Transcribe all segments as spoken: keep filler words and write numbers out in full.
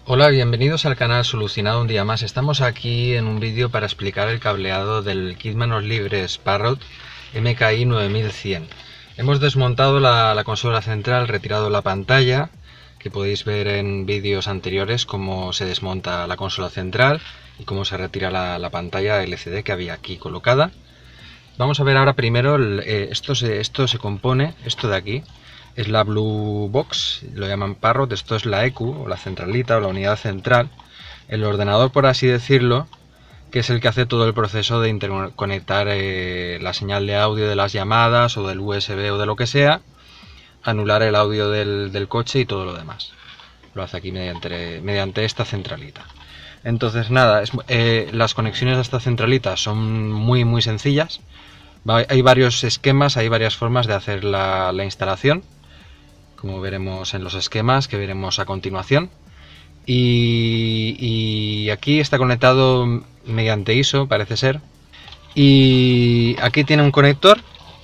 Hola, bienvenidos al canal Solucionado un día más. Estamos aquí en un vídeo para explicar el cableado del kit manos libres Parrot M K I nueve mil cien. Hemos desmontado la, la consola central, retirado la pantalla, que podéis ver en vídeos anteriores cómo se desmonta la consola central y cómo se retira la, la pantalla L C D que había aquí colocada. Vamos a ver ahora primero, el, eh, esto, se, esto se compone, esto de aquí, es la Blue Box, lo llaman Parrot, esto es la E Q, o la centralita, o la unidad central, el ordenador, por así decirlo, que es el que hace todo el proceso de interconectar eh, la señal de audio de las llamadas, o del U S B, o de lo que sea, anular el audio del, del coche y todo lo demás. Lo hace aquí mediante, mediante esta centralita. Entonces nada, es, eh, las conexiones a esta centralita son muy muy sencillas. Hay varios esquemas, hay varias formas de hacer la, la instalación, como veremos en los esquemas que veremos a continuación. Y, y aquí está conectado mediante I S O, parece ser. Y aquí tiene un conector.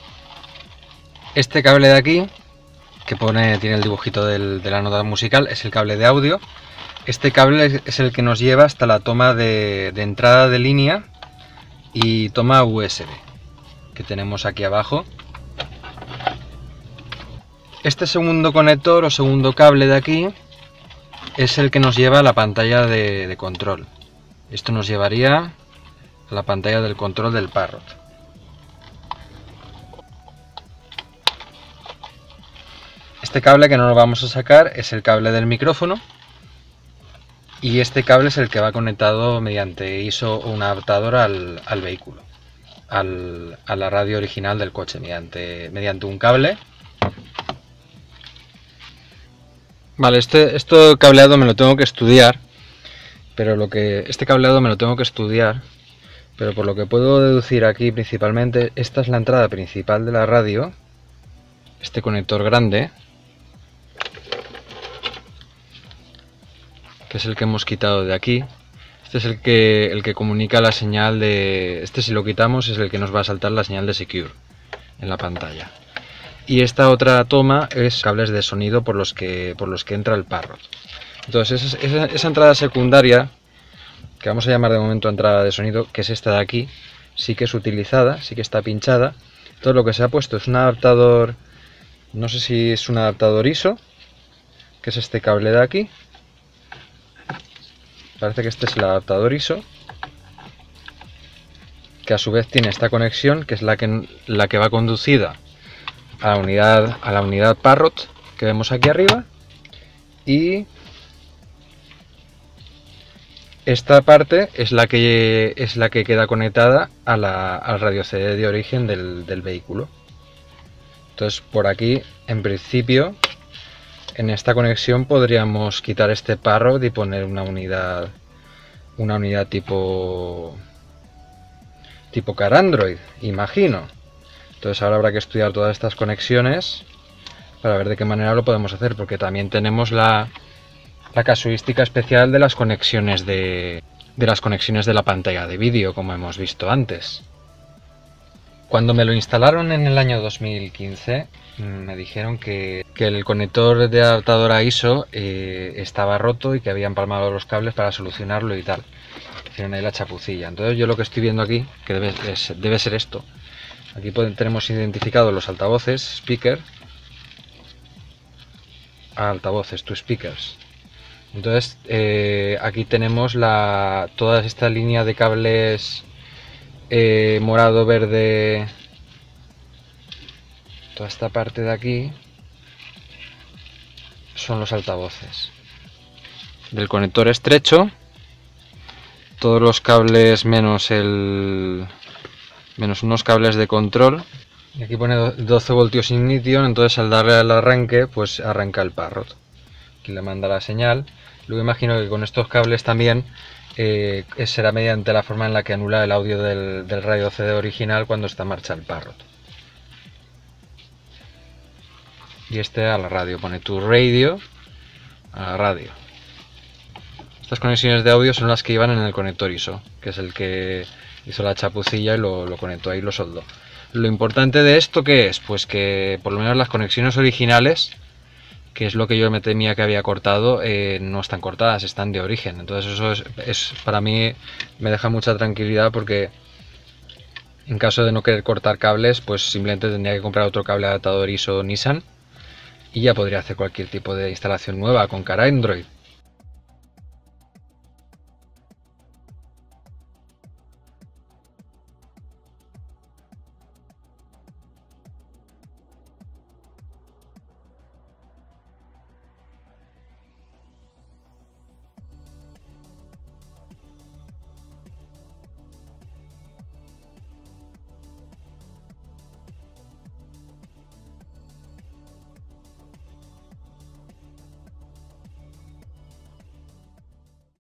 Este cable de aquí, que pone, tiene el dibujito del, de la nota musical, es el cable de audio. Este cable es el que nos lleva hasta la toma de, de entrada de línea y toma U S B, que tenemos aquí abajo. Este segundo conector o segundo cable de aquí es el que nos lleva a la pantalla de, de control. Esto nos llevaría a la pantalla del control del Parrot. Este cable que no lo vamos a sacar es el cable del micrófono. Y este cable es el que va conectado mediante I S O o un adaptador al, al vehículo, al, a la radio original del coche, mediante, mediante un cable. Vale, este, este cableado me lo tengo que estudiar, pero lo que este cableado me lo tengo que estudiar, pero por lo que puedo deducir aquí principalmente, esta es la entrada principal de la radio, este conector grande, que es el que hemos quitado de aquí. Este es el que, el que comunica la señal de... Este, si lo quitamos, es el que nos va a saltar la señal de Secure en la pantalla. Y esta otra toma es cables de sonido por los que, por los que entra el Parrot. Entonces esa, esa, esa entrada secundaria, que vamos a llamar de momento entrada de sonido, que es esta de aquí, sí que es utilizada, sí que está pinchada. Todo lo que se ha puesto es un adaptador, no sé si es un adaptador I S O, que es este cable de aquí. Parece que este es el adaptador I S O, que a su vez tiene esta conexión, que es la que, la que va conducida a la unidad, a la unidad Parrot, que vemos aquí arriba. Y esta parte es la que, es la que queda conectada a la, al radio C D de origen del, del vehículo. Entonces por aquí, en principio, en esta conexión podríamos quitar este Parrot y poner una unidad una unidad tipo tipo car Android, imagino. Entonces ahora habrá que estudiar todas estas conexiones para ver de qué manera lo podemos hacer, porque también tenemos la, la casuística especial de las conexiones de, de las conexiones de la pantalla de vídeo, como hemos visto antes. Cuando me lo instalaron en el año dos mil quince, me dijeron que, que el conector de adaptador a I S O eh, estaba roto y que habían palmado los cables para solucionarlo y tal. Hicieron ahí la chapucilla. Entonces yo lo que estoy viendo aquí, que debe, es, debe ser esto. Aquí tenemos identificados los altavoces, speaker, altavoces, to speakers. Entonces eh, aquí tenemos la, toda esta línea de cables eh, morado, verde, toda esta parte de aquí son los altavoces. Del conector estrecho, todos los cables menos el menos unos cables de control. Y aquí pone doce voltios ignition, entonces al darle al arranque, pues arranca el Parrot. Aquí le manda la señal. Luego imagino que con estos cables también eh, será mediante la forma en la que anula el audio del, del radio C D original cuando está en marcha el Parrot. Y este a la radio, pone tu radio a la radio. Estas conexiones de audio son las que iban en el conector I S O, que es el que hizo la chapucilla y lo, lo conectó ahí y lo soldó. Lo importante de esto, ¿qué es? Pues que por lo menos las conexiones originales que es lo que yo me temía que había cortado, eh, no están cortadas, están de origen. Entonces eso es, es para mí me deja mucha tranquilidad, porque en caso de no querer cortar cables, pues simplemente tendría que comprar otro cable adaptador I S O Nissan y ya podría hacer cualquier tipo de instalación nueva con cara Android.